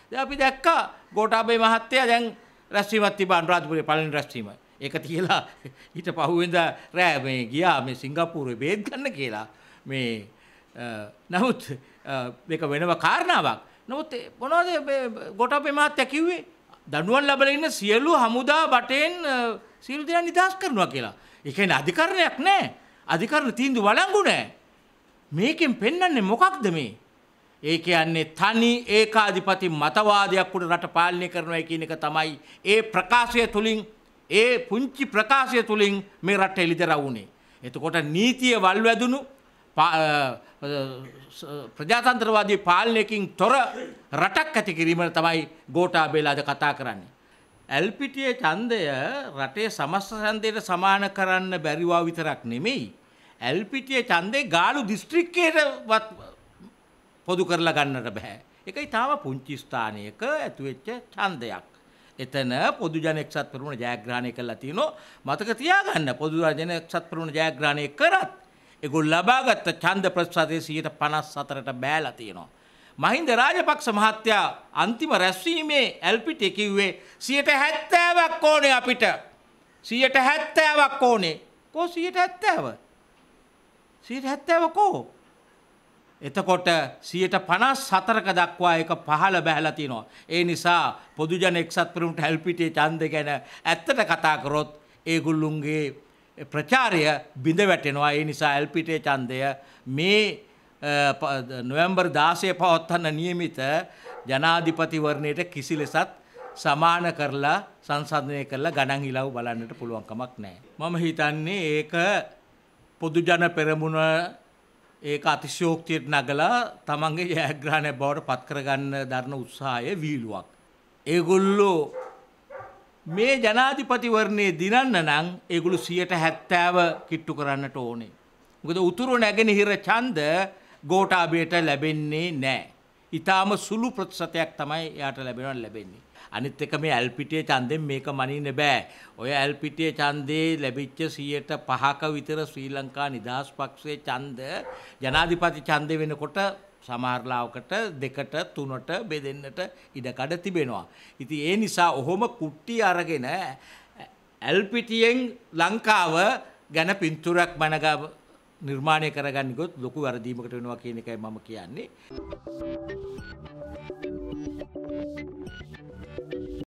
දැන් අපි දැක්කා ගෝඨාභය මහත්තයා දැන් රැස්වීමක් තිබ්බා අනුරාධපුරේ පළවෙනි රැස්වීම. ඒක තියලා ඊට පහුවෙන්දා රෑ මේ ගියා මේ සිංගප්පූරුවේ බේත් ගන්න කියලා. මේ නමුත් මේක වෙනම කාරණාවක්. නමුත් මොනවද ගෝඨාභය මහත්තයා කිව්වේ? දඬුවම් ලැබලා ඉන්න සියලු හමුදා බටෙන් සියලු දෙනා නිදහස් කරනවා කියලා. ඒ කියන්නේ අධිකරණයක් නැහැ. අධිකරණ තීන්දුව වළංගු නැහැ. මේකෙන් පෙන්වන්නේ මොකක්ද මේ? ඒ කියන්නේ තනි ඒකාධිපති මතවාදයක් උඩ රට පාලනය කරනවා කියන එක තමයි ඒ ප්‍රකාශය තුලින් ඒ පුංචි ප්‍රකාශය තුලින් මේ රට එළිදරව් වුණේ. එතකොට නීතිය වල්වැදුණු ප්‍රජාතන්ත්‍රවාදී පාලනයකින් තොර රටක් ඇති කිරීම තමයි ගෝඨාභයලා අද කතා කරන්නේ. එල්පීටීයේ ඡන්දය රටේ සමස්ත ඡන්දයට සමාන කරන්න බැරිවා විතරක් නෙමෙයි. එල්පීටීයේ ඡන්දේ ගාලු දිස්ත්‍රික්කයටවත් පොදු කරලා ගන්නට බෑ. ඒකයි තාම පුංචි ස්ථානයක ඇතුවෙච්ච ඡන්දයක්. එතන පොදු ජන එක්සත් පෙරමුණ ජයග්‍රහණය කළා තියෙනවා. මතක තියාගන්න පොදු ජන එක්සත් පෙරමුණ ජයග්‍රහණය කරත් ඒගොල්ලෝ ලබාගත් ඡන්ද ප්‍රතිශතයේ 54ට බෑලා තියෙනවා. මහින්ද රාජපක්ෂ මහත්තයා අන්තිම රැස්වීමේ එල්පීටී කිව්වේ 70ක් ඕනේ අපිට. 70ක් ඕනේ. කො 70? 70 කෝ? එතකොට 54ක දක්වා ඒක පහළ බැහැලා තියෙනවා. ඒ නිසා පොදු ජන එක්සත් පෙරමුණට එල්පීටී ඡන්ද ගැන ඇත්තට කතා කරොත් ඒගොල්ලුන්ගේ ප්‍රචාරය බිඳ වැටෙනවා. ඒ නිසා එල්පීටී ඡන්දය මේ නොවැම්බර් 16 පවත්වන්න නියමිත ජනාධිපතිවරණයට කිසි ලෙසත් සමාන කරලා සංසන්දනය කරලා ගණන් හිලව් බලන්නට පුළුවන් කමක් නැහැ. මම හිතන්නේ ඒක පොදු ජන පෙරමුණ ඒක අතිශයෝක්තියට නගලා තමන්ගේ ජයග්‍රහණය බවට පත් කරගන්න දරන උත්සාහය වීලුවක්. ඒගොල්ලෝ මේ ජනාධිපතිවරණයේ දිනන්න නම් ඒගොල්ලෝ 70 කිට්ටු කරන්නට ඕනේ. මොකද උතුරු නැගෙනහිර ඡන්ද ගෝඨාභයට ලැබෙන්නේ නැහැ. ඊටාම සුළු ප්‍රතිශතයක් තමයි එයාට ලැබෙන්නේ. අනිත් එක මේ එල්පීටීයේ ඡන්දෙන් මේක මනින්න බෑ. ඔය එල්පීටීයේ ඡන්දේ ලැබිච්ච 5% විතර ශ්‍රී ලංකා නිදහස් පක්ෂයේ ඡන්ද ජනාධිපති ඡන්දේ වෙනකොට සමහර ලාවකට 2ට 3ට බෙදෙන්නට ඉඩකඩ තිබෙනවා. ඉතින් ඒ නිසා ඔහොම කුට්ටි අරගෙන එල්පීටීයෙන් ලංකාව ගැන පින්තූරයක් මනගව නිර්මාණය කරගන්න ගොත් ලොකු වරදීමකට වෙනවා කියන එකයි මම කියන්නේ.